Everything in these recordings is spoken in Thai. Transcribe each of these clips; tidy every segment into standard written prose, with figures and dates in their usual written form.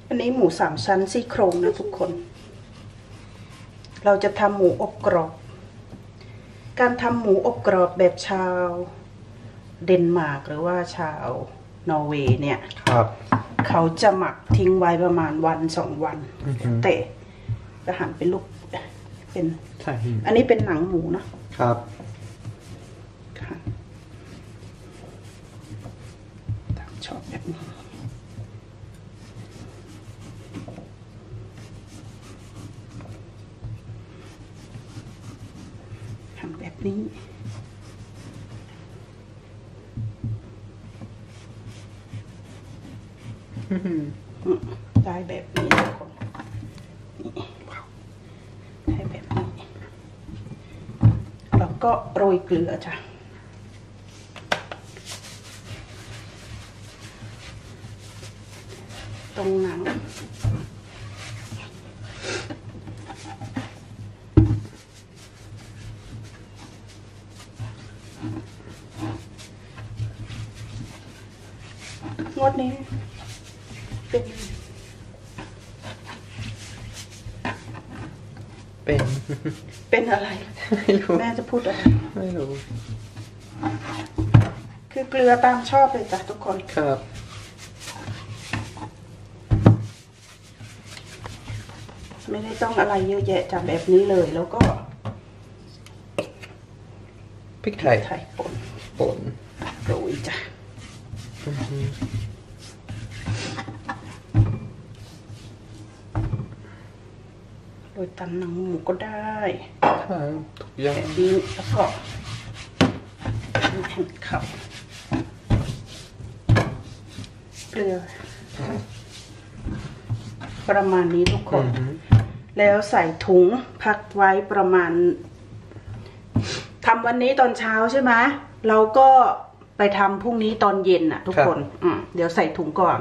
อันนี้หมู3 ชั้นซี่โครงนะทุกคน เราจะทำหมูอบกรอบการทำหมูอบกรอบแบบชาวเดนมาร์กหรือว่าชาวนอร์เวย์เนี่ยเขาจะหมักทิ้งไว้ประมาณวัน2 วันแต่จะหั่นเป็นลูกเป็นอันนี้เป็นหนังหมูนะครับชอบแบบนี้ทำแบบนี้ได้แบบนี้ทุกคนได้แบบนี้แล้วก็โรยเกลือจ้ะตรงหนังงวดนี้เป็นอะไรไม่รู้แม่จะพูดอะไรไม่รู้คือเกลือตามชอบเลยจ้ะทุกคนครับไม่ได้ต้องอะไรเยอะแยะจากแบบนี้เลยแล้วก็พริกไทยป่นโรยจ้ะโรยตำหนังหมูก็ได้ทุกอย่างแบบนี้แล้วก็หั่นข้าวเกลือประมาณนี้ทุกคนแล้วใส่ถุงพักไว้ประมาณทำวันนี้ตอนเช้าใช่ไหมเราก็ไปทำพรุ่งนี้ตอนเย็นน่ะทุกคนเดี๋ยวใส่ถุงก่อน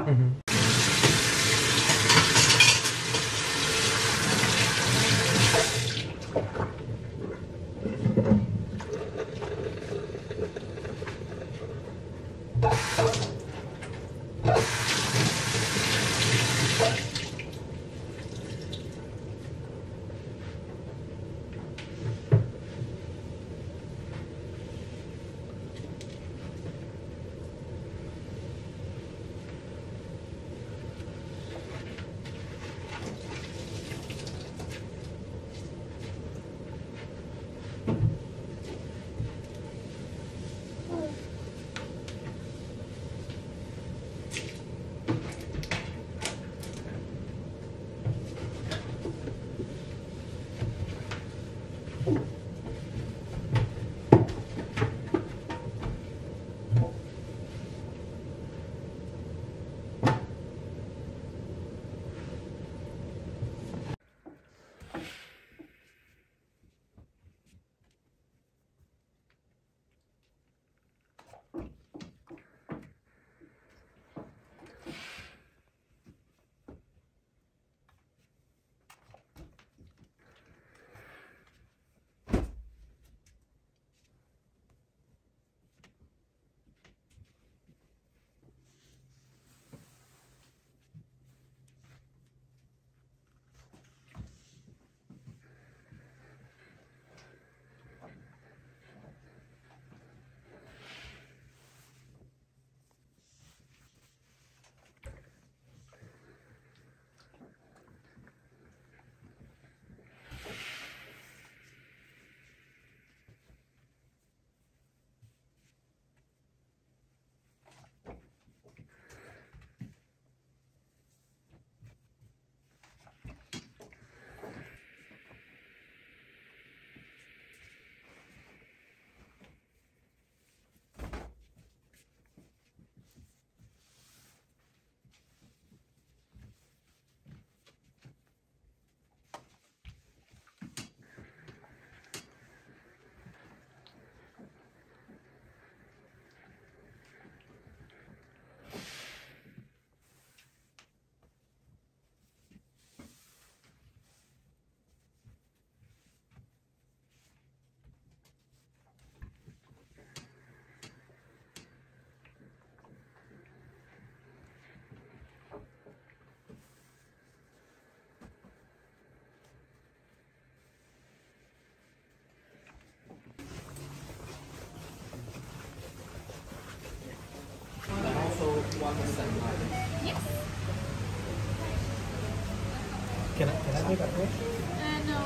Can I pick up this? No.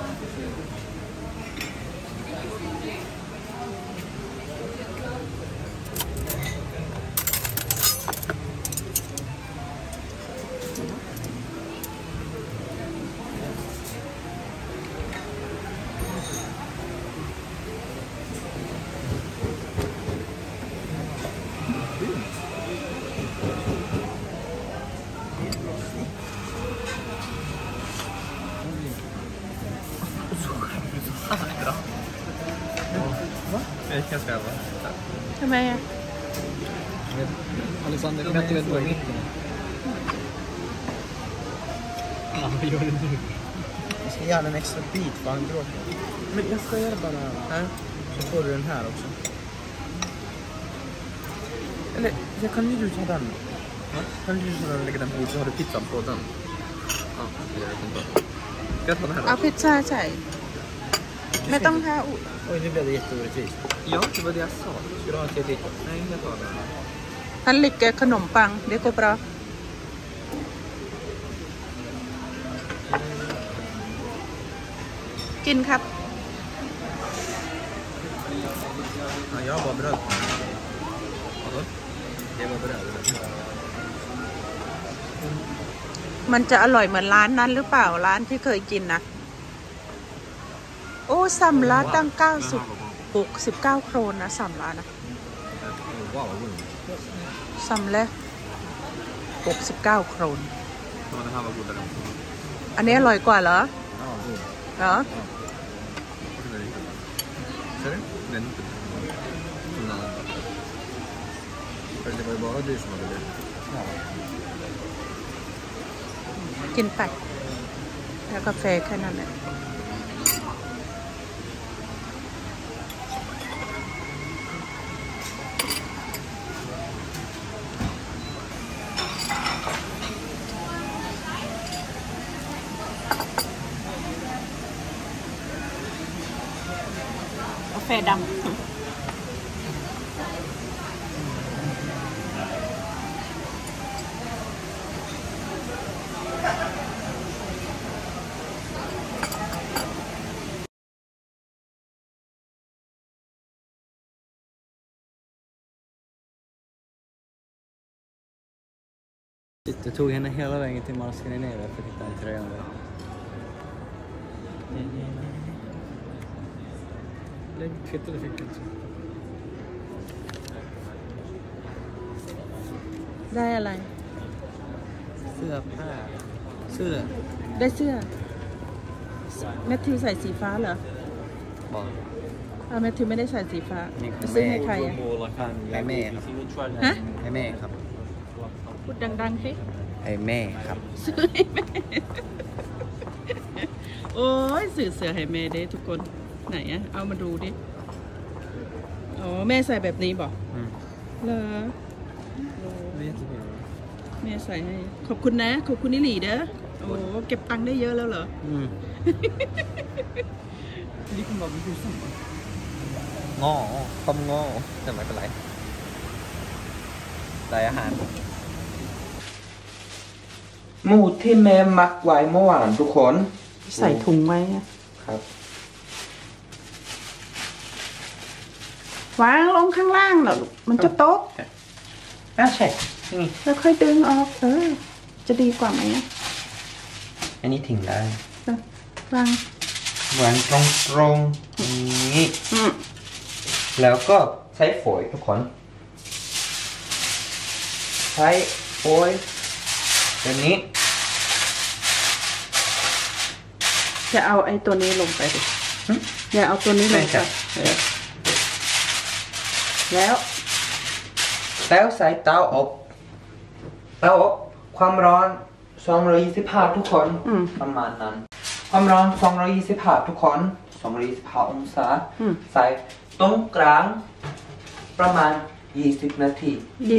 Jag kan skriva. ทำไมอ่ะ Alexander kan inte gå i mitten. Ja, vi gör det nu. Jag ska göra en extra bit för han bråkar. Men jag ska göra bara här. Så får du den här också. Eller, jag kan ju du ta den. Ja? Kan du lägga den på så har du pizzan på den. Ja, det gör jag inte. Ska jag ta den här เอา då? พิซซ่าใส่ไม่ต้องทาอุ Oj, nu blev det jätteorättvist. Ja, det var det jag sa. Ska du ha en till dit? Nej, jag tar den. ฮันลิกแกขนมปังเด็กกูปลากินครับ Ja, jag var bröd. Vadå? Det var bröd. มันจะอร่อยเหมือนร้านนั้นหรือเปล่าร้านที่เคยกินนะโอ้สัมละตั้ง69 โครนนะสัมละนะ Wow, vad god. สัมละ69 โครน Ja, det här var godare. อันนี้อร่อยกว่าเหรอ Ja, god. เหรอ Ser du? Den är inte som den andra. För det var ju bara du som hade det. Ja. กินไปแล้วกาแฟแค่นั้นแหละกาแฟดำ Det tog henne hela vägen till masken ner för att hitta en tröja. Lägg kvittar i fickan. ได้อะไรสื้อผ้าได้เสื้อแมทธิวใส่สีฟ้าเหรอบอกแมทธิวไม่ได้ใส่สีฟ้านี่ของซื้อแม่ให้ใครอ่ะให้แม่ครับฮะให้แม่ครับพูดดังๆสิให้แม่ครับซื้อให้แม่โอ้ยสื่อเสือให้แม่เด้ทุกคนไหนอะเอามาดูดิอ๋อแม่ใส่แบบนี้บอกเหรอโอ้แม่ใส่ให้ขอบคุณนะขอบคุณนิหลีเด้อโอ้เก็บตังค์ได้เยอะแล้วเหรอนี่คุณบอกไม่คือสั่งง้อต้มง้อแต่ไม่เป็นไรได้อาหารหมูที่แม่มักไว้เมื่อวานทุกคนใส่ถุงไว้ครับวางลงข้างล่างเหรอลูกมันจะโต๊ะใช่นี่แล้วค่อยดึงออกจะดีกว่าไหมอันนี้ทิ้งได้วางวางตรงๆนี้แล้วก็ใช้ฝอยทุกคนใช้ฝอยแบบนี้จะเอาไอ้ตัวนี้ลงไปดิอย่าเอาตัวนี้ลงไปแล้วใส่เตาอบความร้อน225ทุกคนประมาณนั้นความร้อน225ทุกคน225องศาใส่ตรงกลางประมาณ20 นาที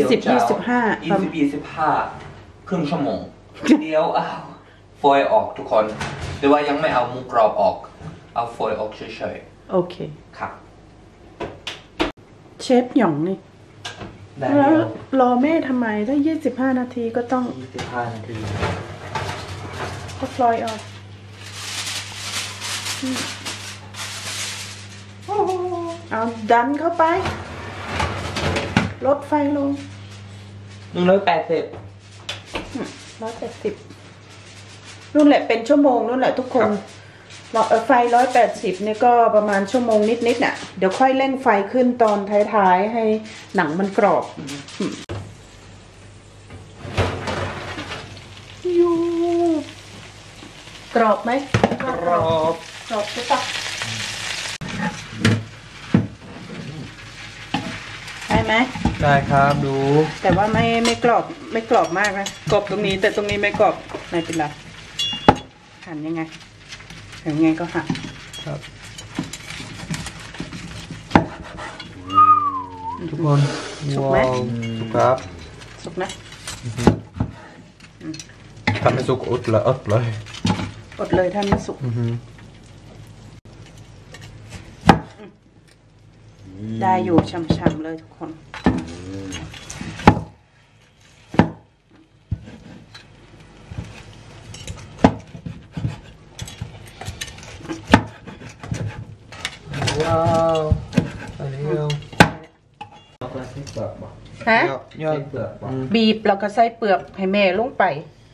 25ครึ่งชั่วโมงเดี๋ยวเอาฟอยล์ออกทุกคนแต่ว่ายังไม่เอาหมูกรอบออกเอาฟอยล์ออกเฉยๆโอเคครับเชฟหยองนี่ได้แล้วแล้วรอแม่ทำไมถ้า25 นาทีก็ต้อง 25 นาทีก็ฟลอยออกเอาดันเข้าไปลดไฟลง 180 180นู่นแหละเป็นชั่วโมงนู่นแหละทุกคนไฟ180เนี่ยก็ประมาณชั่วโมงนิดน่ะเดี๋ยวค่อยเร่งไฟขึ้นตอนท้ายๆให้หนังมันกรอบยูกรอบไหมกรอบใช่ปะได้ไหมได้ครับดูแต่ว่าไม่กรอบมากนะกรอบตรงนี้แต่ตรงนี้ไม่กรอบไม่เป็นไรหั่นยังไงก็หั่นครับทุกคนสุกไหมสุกครับสุกนะทำให้สุกอดเลยอดเลยอดเลยถ้าไม่สุกได้อยู่ช่ำๆเลยทุกคนว้าวอันนี้เอาฮะยอดเปลือกบีบแล้วก็ใส่เปลือกให้แม่ลงไป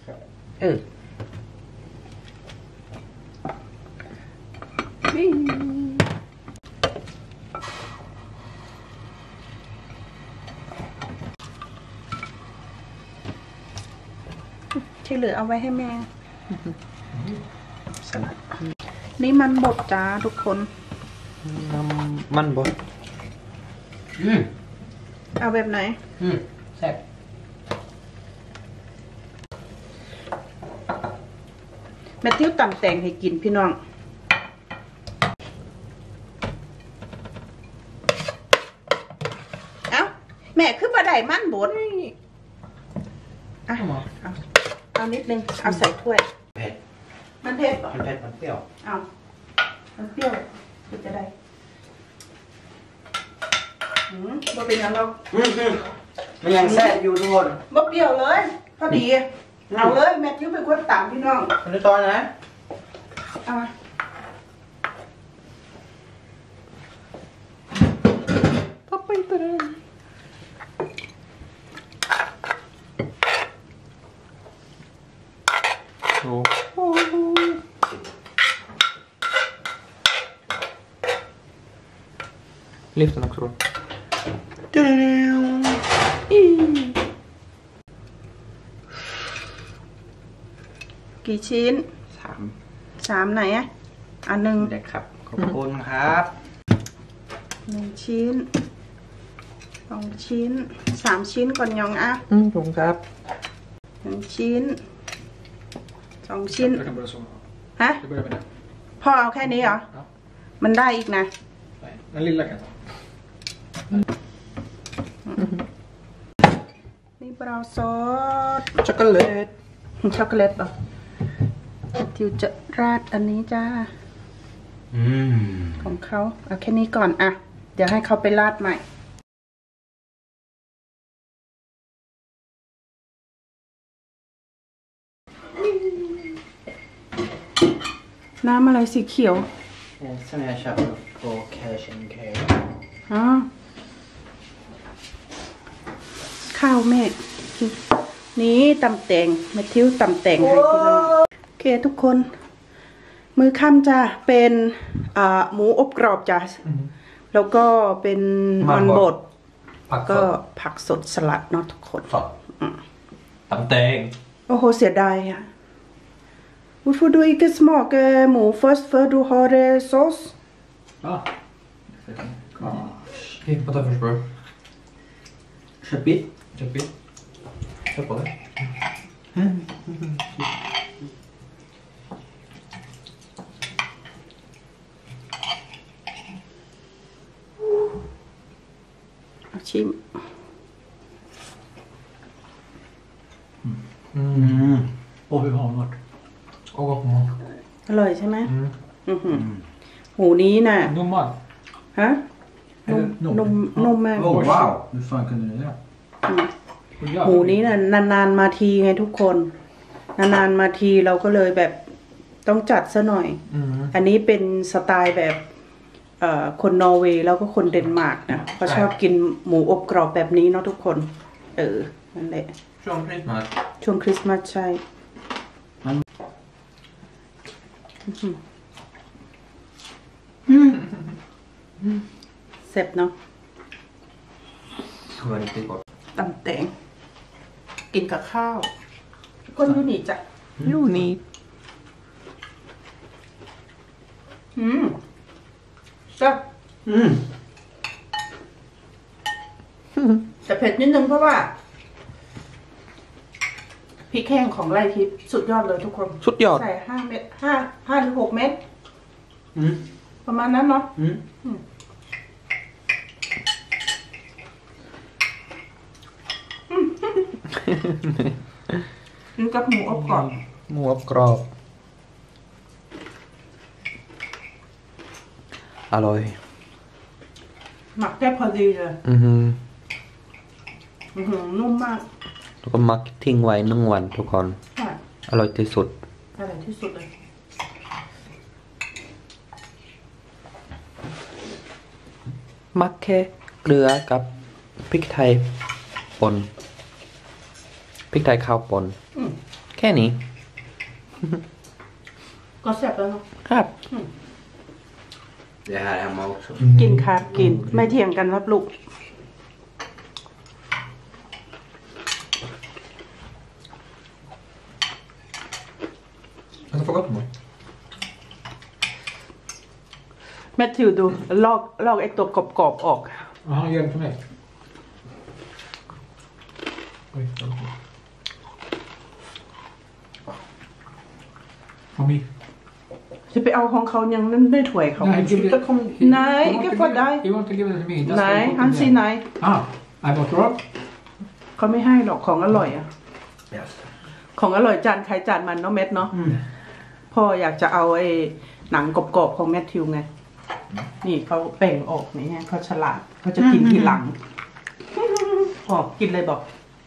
ที่เหลือเอาไว้ให้แม่สลัดนี่มันบดจ้าทุกคนน้ำมันบดเอาแบบไหนแซ่บแม่ติ้วตำแตงให้กินพี่น้องเอ้าแม่คือบ่ได้มันบดอ่ะเอานิดนึงเอาใส่ถ้วยเผ็ดมันเผ็ดเหรอมันเผ็ดมันเปรี้ยวเอามันเปรี้ยวคือจะได้บ่เป็นยังหรอกมันยังแซ่บอยู่ทุกคนบ่เปรี้ยวเลยพอดีเอาเลยแม่ติ้วเป็นคนตำพี่น้องอันนี้ตอนนะเอามาพอไปตัวนึง Lyft den också då. กี่ชิ้น3ไหนอ่ะอันหนึ่งเด็กครับขอบคุณครับ 1 ชิ้น2 ชิ้น3 ชิ้นก่อนยองอ่ะผมครับ 1 ชิ้น2 ชิ้นฮะพ่อเอาแค่นี้เหรอมันได้อีกนะ Den lilla kan jag ta. นี่บราวน์ซอสช็อกโกแลตเหรอทิวจะราดอันนี้จ้าของเขาเอาแค่นี้ก่อนอ่ะเดี๋ยวให้เขาไปราดใหม่น้ำอะไรสีเขียว Som jag köper på Cash and Carry อ๋อข้าวแม่นี่ตำแตงแม่ทิวตำแตงให้พี่น้องโอเคทุกคนมื้อค่ำจ้ะเป็นหมูอบกรอบจ้ะแล้วก็เป็นมันบดก็ผักสดสลัดเนาะทุกคนตำแตงโอ้โหเสียดายอ่ะHvorfor du ikke smaker mo først før du har sås? Ja. Okej, vad tar först bro? Köttbit. Kör på det. Chim. Och hur har den varit? อร่อยใช่ไหมหูนี้น่ะ Normal. ฮะนุ่มมาก Wow, hur fan kunde ni det? หมูนี้น่ะนานๆมาทีไงทุกคนนานๆมาทีเราก็เลยแบบต้องจัดซะหน่อยอันนี้เป็นสไตล์แบบคนนอร์เวย์แล้วก็คนเดนมาร์กนะเขาชอบกินหมูอบกรอบแบบนี้เนาะทุกคนนั่นแหละช่วงคริสต์มาสใช่เสร็จเนาะตำแตงกินกับข้าวก้นยูนิจ้ะยูนิจ้ะแต่เผ็ดนิดนึงเพราะว่าพริกแห้งของไร่ทิพย์สุดยอดเลยทุกคนสุดยอดใส่5 เม็ด5 หรือ 6 เม็ดประมาณนั้นเนาะกินกับหมูอบกรอบอร่อยหมักแค่พอดีเลยนุ่มมากแล้วก็มักทิ้งไว้1 วันทุกคนอร่อยที่สุดเลยมักแค่เกลือกับพริกไทยป่นพริกไทยข้าวป่นแค่นี้ก็แซ่บแล้วเนาะครับกินครับกินไม่เถียงกันครับลูกแมทธิวดูลอกไอ้ตัวกรอบๆออก gör det för mig. Oj, Kom hit. จะไปเอาของเขายังนั่นได้ถ้วยเขาไหนก็พอได้ไหนฮันซีไหน I bought rock เขาไม่ให้หรอกของอร่อยอ่ะของอร่อยจานใครจานมันเนาะเม็ดเนาะพ่ออยากจะเอาไอ้หนังกรอบๆของแมทธิวไงนี่เขาแบ่งออกนี่เขาฉลาดเขาจะกินทีหลังกินเลยบอก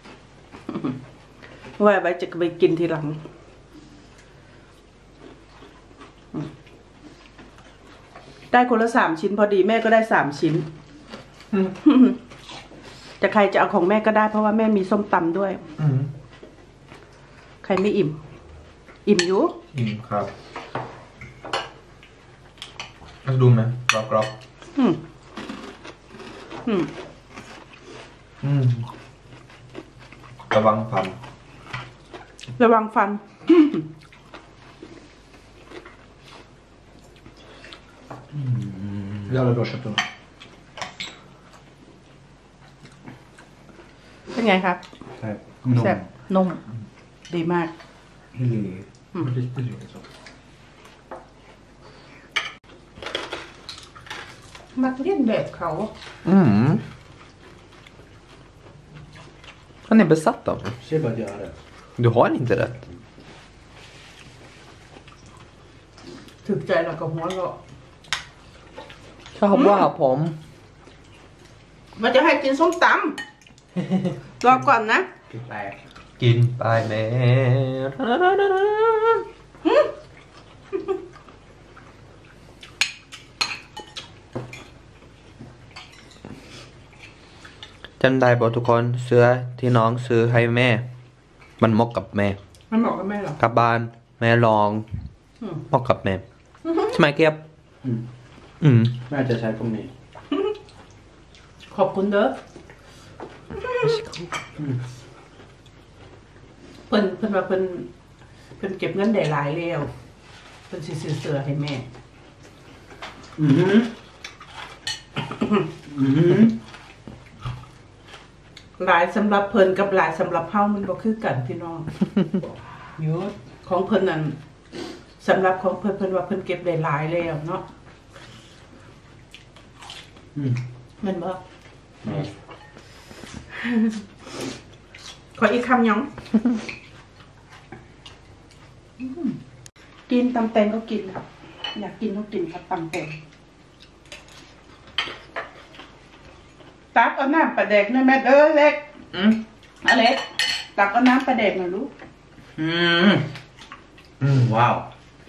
ว่าไว้จะไปกินทีหลังได้คนละ3 ชิ้นพอดีแม่ก็ได้3 ชิ้นแต่ใครจะเอาของแม่ก็ได้เพราะว่าแม่มีส้มตำด้วยใครไม่อิ่มอยู่อิ่มครับมาดูไหมกรอบระวังฟัน Jävla bra köttet. เป็นไงครับแซ่บนุ่มดีมากมักเล่นแบบเขา Han är besatt av det. Säg bara att jag har rätt. Du har inte rätt. ถึกใจแล้วก็หัวเราะชอบว่าผมมันจะให้กินส้มตำรอก่อนนะกินไปแม่จำได้บอกทุกคนเสื้อที่น้องซื้อให้แม่มันเหมาะกับแม่มันเหมาะกับแม่หรอกลับบ้านแม่ลองเหมาะกับแม่ใช่ไหมเกียบแม่จะใช้พวกนี้ขอบคุณเด้อเพิ่นว่าเพิ่นเก็บเงินได้หลายแล้วเพิ่นสิซื้อเสื้อให้แม่หลายสำหรับเพิ่นกับหลายสำหรับเฮามันบ่คือกันพี่น้องอยู่ของเพิ่นนั่นสำหรับของเพิ่นว่าเพิ่นเก็บได้หลายแล้วเนาะมันบ่ขออีกคำยังกินตำแตงก็กินครับอยากกินก็กินครับตำแตงตักเอาน้ำปลาแดกนะแม่เด้อเล็กอเล็กตักก็น้ำปลาแดกหน่อยลูกว้าว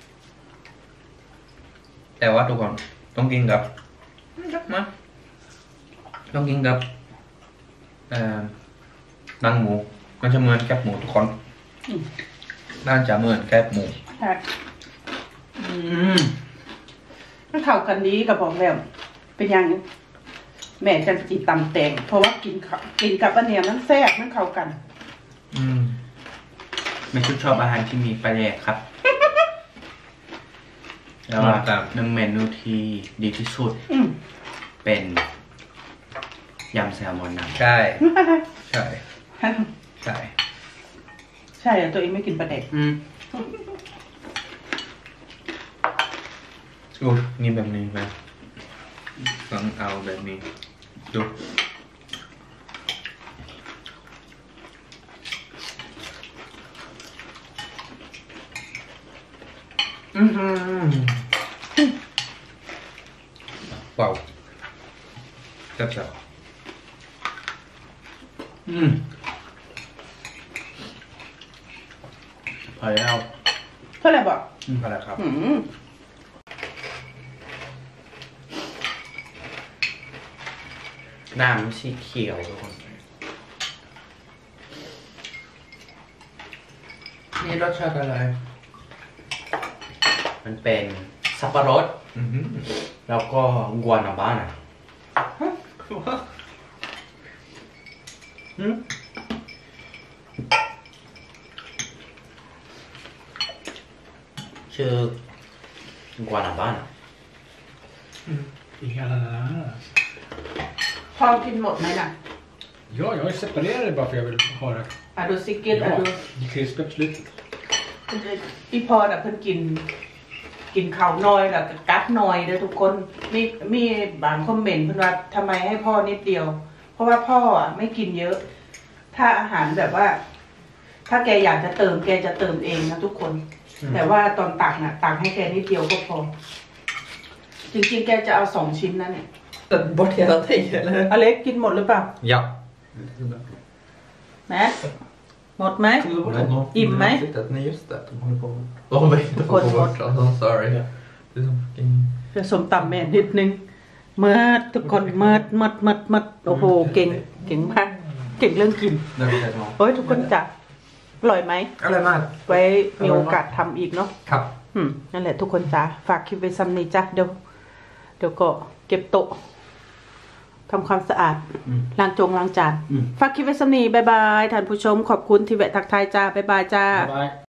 แต่ว่าทุกคนต้องกินกับนะต้องกินกับหนังหมูมันจะเหมือนแคบหมูทุกคนน่าจะเหมือนแคบหมูใช่มันเข้ากันดีกับบอกแล้วเป็นยังแม่จะจีตำแตงเพราะว่ากินกับอันเนี้ยมันแซ่บมันเข้ากันไม่ชุดชอบอาหารที่มีปลาแดกครับ แล้วหนึ่งเมนูที่ดีที่สุดเป็นยำแซลมอนนะใช่ใช่ใช่ใช่ตัวเองไม่กินปลาแดกนี่แบบนี้ไหมต้องเอาแบบนี้ดูว้าวแซ่บพอแล้วเท่าไหร่บอกพอแล้วครับน้ำสีเขียวทุกคนนี่รสชาติอะไรมันเป็นสับปะรดแล้วก็กวานาบ้านะชื่อกวานาบ้านะพอกินหมดไหมล่ะ Ja, jag separerar det bara för jag vill ha det. ดูซิกเก็ตดู Krispigt på slutet. อีพอน่ะเพิ่นกินข้าวน้อยแล้วก็กัดน้อยเด้อทุกคนมีบางคอมเมนต์เพิ่นว่าทำไมให้พ่อนิดเดียวเพราะว่าพ่ออ่ะไม่กินเยอะ ถ้าอาหารแบบว่า ถ้าแกอยากจะเติมแกจะเติมเองนะทุกคนแต่ว่าตอนตักน่ะตักให้แกนิดเดียวก็พอจริงๆแกจะเอา2 ชิ้นนั่นเนี่ยบดhela tiden eller? อเล็กกินหมดหรือเปล่า Ja. แม่หมดไหมอิ่มไหม Nej just det, de håller på. De håller inte på bort. I'm sorry. ผสมตำแม่นิดนึงเมื่อทุกคนเมื่อโอ้โหเก่งมากเก่งเรื่องกินโอ้ยทุกคนจ้ะอร่อยไหมอร่อยมากไว้มีโอกาสทำอีกเนาะครับนั่นแหละทุกคนจ้ะฝากคลิปไว้ซ้ำนี้จ้ะเดี๋ยวก็เก็บโต๊ะทำความสะอาดล้างจานฝากคลิปไว้ซ้ำนี้บ๊ายบายท่านผู้ชมขอบคุณที่แวะทักทายจ้าบ๊ายบายจ้า